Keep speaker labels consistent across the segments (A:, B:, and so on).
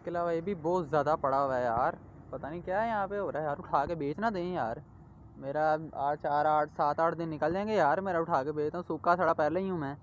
A: उसके अलावा ये भी बहुत ज़्यादा पड़ा हुआ है यार। पता नहीं क्या है यहाँ पे हो रहा है यार। उठा के बेच ना दें यार। मेरा 7-8 दिन निकल जाएंगे यार। मेरा उठा के बेचता हूँ, सूखा सड़ा पहले ही हूँ मैं।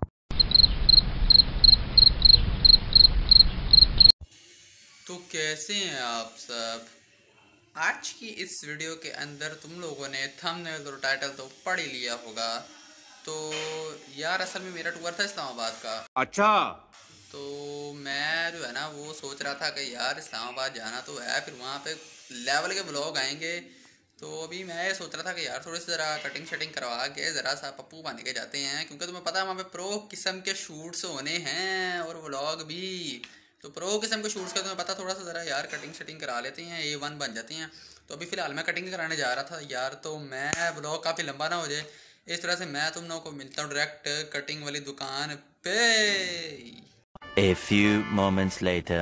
B: तो कैसे हैं आप सब। आज की इस वीडियो के अंदर तुम लोगों ने थंबनेल और टाइटल तो पढ़ ही लिया होगा। तो यार असल में मेरा टूर था इस्लामाबाद का।
C: अच्छा।
B: तो मैं जो है ना वो सोच रहा था कि यार इस्लामाबाद जाना तो है, फिर वहाँ पे लेवल के ब्लॉग आएंगे। तो अभी मैं ये सोच रहा था कि यार थोड़ी सी ज़रा कटिंग शटिंग करवा के ज़रा सा पप्पू बन के जाते हैं, क्योंकि तुम्हें पता है वहाँ पे प्रो किस्म के शूट्स होने हैं और व्लॉग भी। तो प्रो किस्म के शूट्स का तुम्हें पता, थोड़ा सा ज़रा यार कटिंग शटिंग करा लेते हैं, A1 बन जाते हैं। तो अभी फ़िलहाल मैं कटिंग कराने जा रहा था यार, तो मैं व्लॉग काफ़ी लंबा ना हो जाए इस तरह से मैं तुम लोगों को मिलता हूँ डायरेक्ट कटिंग वाली दुकान पे।
D: A few moments later.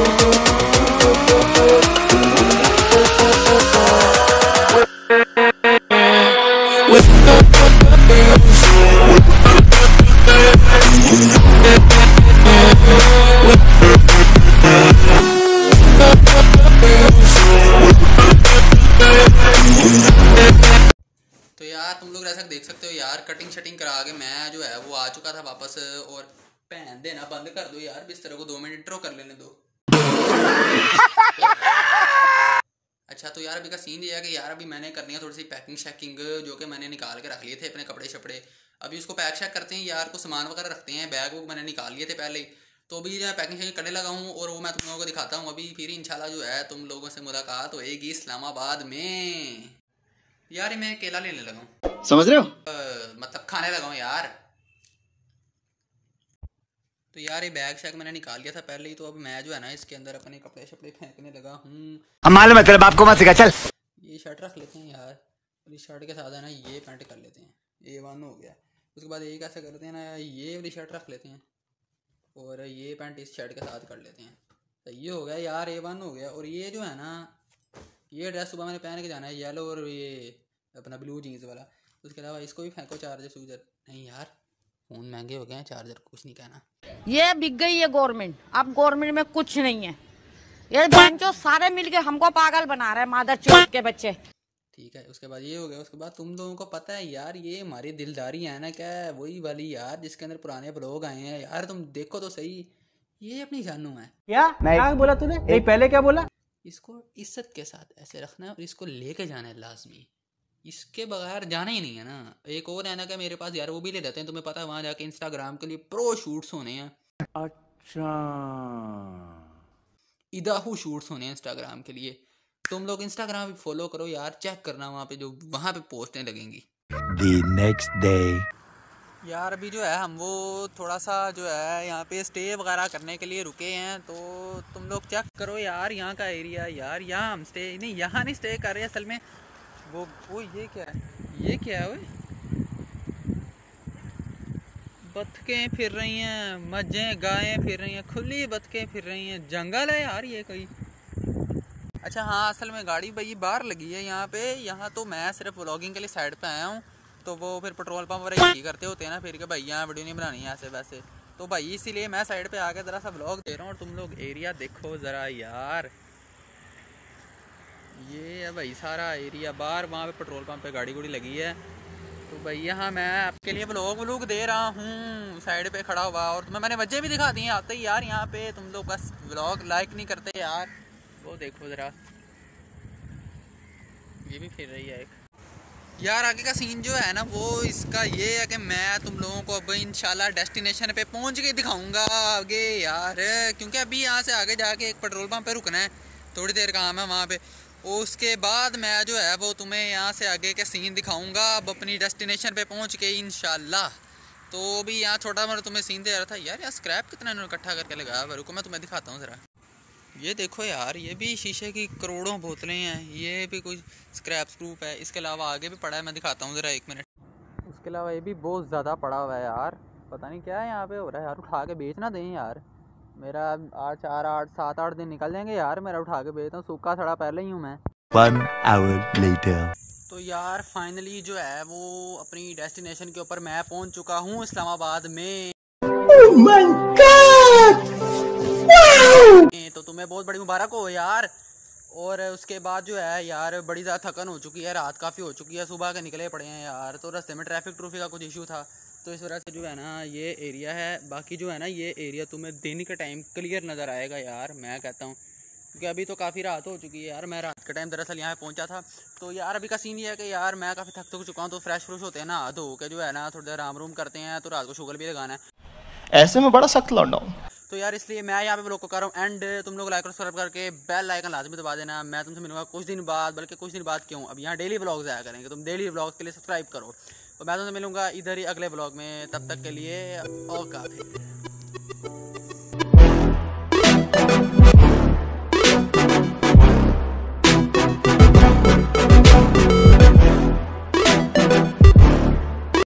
B: तो यार तुम लोग ऐसा देख सकते हो यार, कटिंग शटिंग करा के मैं जो है वो आ चुका था वापस। और पहन देना बंद कर दो यार, बिस्तर को 2 मिनट इंट्रो कर लेने दो। अच्छा तो यार अभी का सीन ये है कि यार अभी मैंने करनी है थोड़ी सी पैकिंग शैकिंग, जो कि मैंने निकाल के रख लिए थे अपने कपड़े शपड़े। अभी उसको पैक शैक करते हैं यार, को सामान वगैरह रखते हैं, बैग वूग मैंने निकाल लिए थे पहले ही। तो अभी जो है पैकिंग शैकिंग करने लगा हूँ और वो मैं तुम लोगों को दिखाता हूँ अभी। फिर इंशाल्लाह जो है तुम लोगों से मुलाकात होएगी इस्लामाबाद में। यार ये मैं केला लेने लगा हूँ,
C: समझ रहे हो?
B: मतलब खाने लगा हूँ यार। तो यार ये बैग शैग मैंने निकाल लिया था पहले ही। तो अब मैं जो है ना इसके अंदर अपने कपड़े शपड़े फेंकने लगा हूँ।
D: हम मालूम है तेरे बाप को मत सिखा, चल।
B: ये शर्ट रख लेते हैं यार, और इस शर्ट के साथ है ना ये पैंट कर लेते हैं, A1 हो गया। उसके बाद ये कैसे करते हैं ना, ये वाली शर्ट रख लेते हैं और ये पैंट इस शर्ट के साथ कर लेते हैं। तो ये हो गया यार, A1 हो गया। और ये जो है ना ये ड्रेस सुबह मैंने पहन के जाना है, येलो और ये अपना ब्लू जीन्स वाला। उसके अलावा इसको भी फेंको, चार्जर सूजर नहीं यार, फ़ोन महंगे हो गए हैं, चार्जर कुछ नहीं कहना।
E: ये बिक गई है गवर्नमेंट, अब गवर्नमेंट में कुछ नहीं है। ये बहनचोद सारे मिलके हमको पागल बना रहे हैं, मादर चोद के बच्चे।
B: ठीक है, उसके बाद ये हो गया। उसके बाद तुम लोगों को पता है यार ये हमारी दिलदारी है ना, क्या है वही वाली यार जिसके अंदर पुराने ब्लॉग आए हैं यार। तुम देखो तो सही, ये अपनी जानू है।
A: क्या बोला तूने? नहीं, पहले क्या बोला?
B: इसको इज्जत के साथ ऐसे रखना है और इसको लेके जाना है लाजमी, इसके बगैर जाना ही नहीं है ना। एक और है ना क्या मेरे पास यार, वो भी ले लेते हैं। तुम्हें पता है वहाँ जाके इंस्टाग्राम के लिए प्रो शूट्स होने हैं।
C: अच्छा।
B: इदाहू शूट्स होने हैं इंस्टाग्राम के लिए। तुम लोग इंस्टाग्राम भी फॉलो करो यार, चेक करना वहाँ पे जो वहाँ पे पोस्टें लगेंगी।
D: The next day.
B: यार अभी जो है हम वो थोड़ा सा जो है यहाँ पे स्टे वगैरह करने के लिए रुके हैं। तो तुम लोग चेक करो यार यहाँ का एरिया यार। यहाँ हम स्टे नहीं, यहाँ नहीं स्टे कर रहे असल में। वो ये क्या है, ये क्या है? वो बतखें फिर रही हैं, मज्जें गायें फिर रही हैं, खुली बतखें फिर रही हैं। जंगल है यार ये कोई। अच्छा हाँ, असल में गाड़ी भाई बाहर लगी है यहाँ पे। यहाँ तो मैं सिर्फ व्लॉगिंग के लिए साइड पे आया हूँ। तो वो फिर पेट्रोल पंप वगैरह ही करते होते हैं ना फिर, के भाई यहाँ वीडियो नहीं बनानी है ऐसे वैसे। तो भाई इसीलिए मैं साइड पे आके ज़रा सा व्लॉग दे रहा हूँ। और तुम लोग एरिया देखो ज़रा यार, ये है भाई सारा एरिया बाहर। वहाँ पे पेट्रोल पंप पे गाड़ी गुड़ी लगी है। तो भाई यहाँ मैं आपके लिए व्लॉग दे रहा हूँ साइड पे खड़ा हुआ। और तुम्हें मैंने वजह भी दिखा दी हैं आते ही यार। यहाँ पे तुम लोग बस व्लॉग लाइक नहीं करते यार। वो देखो ज़रा, ये भी फिर रही है एक। यार आगे का सीन जो है ना वो इसका ये है कि मैं तुम लोगों को अब इंशाल्लाह डेस्टिनेशन पे पहुंच के दिखाऊंगा आगे यार। क्योंकि अभी यहाँ से आगे जाके एक पेट्रोल पंप पे रुकना है, थोड़ी देर काम है वहाँ पे। उसके बाद मैं जो है वो तुम्हें यहाँ से आगे के सीन दिखाऊंगा अब अपनी डेस्टिनेशन पे पहुँच के इंशाल्लाह। तो भी यहाँ छोटा मोटा तुम्हें सीन दे रहा था यार। यार स्क्रैप कितना इन्होंने इकट्ठा करके लगाया, रुको मैं तुम्हें दिखाता हूँ ज़रा। ये देखो यार, ये भी शीशे की करोड़ों बोतलें हैं, ये भी कोई स्क्रैप स्क्रूप है। इसके अलावा आगे भी पड़ा है, मैं दिखाता हूँ ज़रा 1 मिनट।
A: उसके अलावा ये भी बहुत ज़्यादा पड़ा हुआ है यार। पता नहीं क्या है यहाँ पे हो रहा है यार। उठा के बेच ना दें यार। मेरा 7-8 दिन निकल जाएंगे यार। मेरा उठा के बेचता हूँ, सूखा सड़ा पहले ही हूँ मैं।
D: 1 hour later.
B: तो यार फाइनली जो है वो अपनी डेस्टिनेशन के ऊपर मैं पहुँच चुका हूँ इस्लामाबाद में। तो तुम तुम्हें बहुत बड़ी मुबारक हो यार। और उसके बाद जो है यार बड़ी ज़्यादा थकन हो चुकी है, रात काफ़ी हो चुकी है, सुबह के निकले पड़े हैं यार। तो रास्ते में ट्रैफिक ट्रूफी का कुछ इशू था, तो इस वजह से जो है ना ये एरिया है। बाकी जो है ना ये एरिया तुम्हें दिन के टाइम क्लियर नज़र आएगा यार, मैं कहता हूँ, क्योंकि अभी तो काफ़ी रात हो चुकी है यार। मैं रात के टाइम दरअसल यहाँ पहुँचा था। तो यार अभी का सीन ये है कि यार मैं काफ़ी थक चुका हूँ, तो फ्रेश होते हैं ना, धो के जो है ना थोड़ी देर आराम रूम करते हैं, तो रात को शुगर भी लगाना है।
C: ऐसे में बड़ा सख्त लौंडा हूं।
B: तो यार इसलिए मैं यहाँ पे व्लॉग को कर रहा हूँ एंड तुम लोग लाइक और सब्सक्राइब करके बेल आइकन लाजमी दबा देना। मैं तुमसे मिलूंगा कुछ दिन बाद, बल्कि कुछ दिन बाद क्यों, अब यहाँ डेली व्लॉग्स आया करेंगे, तुम डेली व्लॉग्स के लिए सब्सक्राइब करो। तो मैं तुमसे मिलूंगा इधर ही अगले व्लॉग में, तब तक के लिए और काफ़ी।